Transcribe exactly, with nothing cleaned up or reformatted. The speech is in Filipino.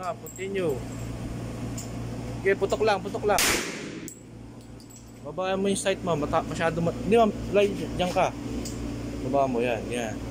nga, continue. Okay, putok lang, putok lang. Babaan mo yung sight mo, mata masyado ma hindi ma'am, diyan ka. Babaan mo yan, yan.